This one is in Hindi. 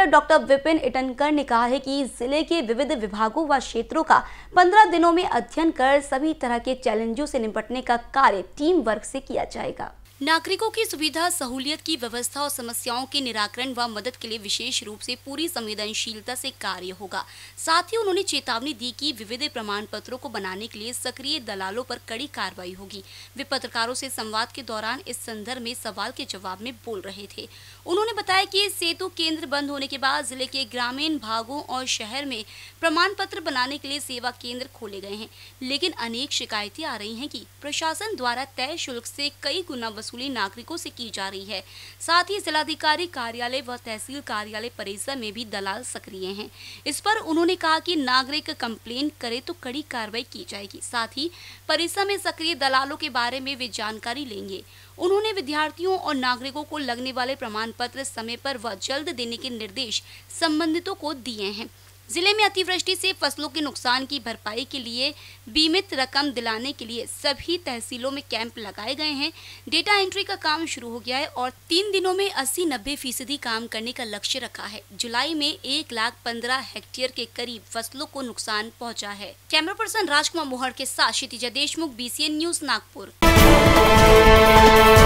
डॉक्टर विपिन इटनकर ने कहा है कि जिले के विविध विभागों व क्षेत्रों का 15 दिनों में अध्ययन कर सभी तरह के चैलेंजों से निपटने का कार्य टीम वर्क से किया जाएगा। नागरिकों की सुविधा, सहूलियत की व्यवस्था और समस्याओं के निराकरण व मदद के लिए विशेष रूप से पूरी संवेदनशीलता से कार्य होगा। साथ ही उन्होंने चेतावनी दी कि विविध प्रमाण पत्रों को बनाने के लिए सक्रिय दलालों पर कड़ी कार्रवाई होगी। वे पत्रकारों से संवाद के दौरान इस संदर्भ में सवाल के जवाब में बोल रहे थे। उन्होंने बताया कि सेतु केंद्र बंद होने के बाद जिले के ग्रामीण भागों और शहर में प्रमाण पत्र बनाने के लिए सेवा केंद्र खोले गए हैं, लेकिन अनेक शिकायतें आ रही हैं कि प्रशासन द्वारा तय शुल्क से कई गुना वसूली नागरिकों से की जा रही है। साथ ही जिलाधिकारी कार्यालय व तहसील कार्यालय परिसर में भी दलाल सक्रिय हैं। इस पर उन्होंने कहा कि नागरिक कंप्लेन करे तो कड़ी कार्रवाई की जाएगी। साथ ही परिसर में सक्रिय दलालों के बारे में वे जानकारी लेंगे। उन्होंने विद्यार्थियों और नागरिकों को लगने वाले प्रमाण पत्र समय पर व जल्द देने के निर्देश संबंधितों को दिए हैं। जिले में अतिवृष्टि से फसलों के नुकसान की भरपाई के लिए बीमित रकम दिलाने के लिए सभी तहसीलों में कैंप लगाए गए हैं। डेटा एंट्री का काम शुरू हो गया है और 3 दिनों में 80-90% काम करने का लक्ष्य रखा है। जुलाई में 1,15,000 हेक्टेयर के करीब फसलों को नुकसान पहुंचा है। कैमरा पर्सन राजकुमार मोहर के साथ क्षितिजा देशमुख, BCN न्यूज, नागपुर।